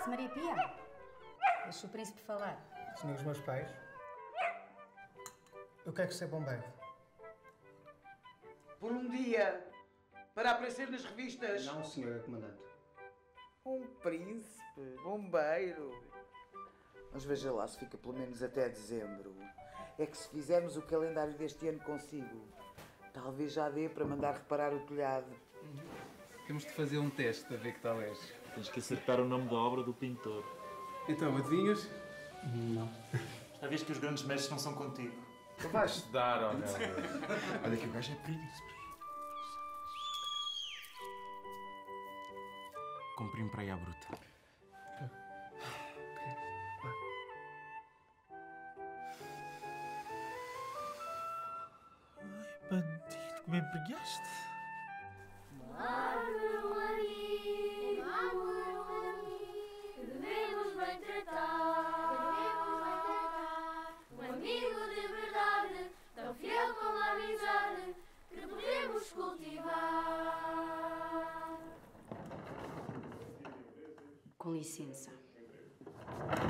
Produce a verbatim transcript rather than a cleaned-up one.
Sr. Maria Pia, deixa o príncipe falar. Senhores meus pais, eu quero ser bombeiro. Por um dia, para aparecer nas revistas. Não, senhora comandante. Um príncipe, bombeiro. Mas veja lá se fica pelo menos até dezembro. É que se fizermos o calendário deste ano consigo, talvez já dê para mandar reparar o telhado. Temos de fazer um teste a ver que tal és. Tens que acertar o nome da obra do pintor. Então, adivinhas? Não. Já viste que os grandes mestres não são contigo. Tu vais-te dar, olha. Olha que o gajo é príncipe. Comprei um para aí à bruta. Ai, bandido, que me empregaste. Árvore, um amigo, árvore, um amigo, que devemos bem tratar, um amigo de verdade, tão fiel como a amizade, que podemos cultivar. Com licença.